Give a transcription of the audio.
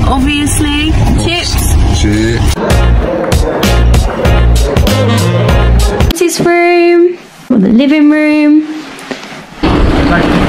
obviously. Chips. This room, or the living room.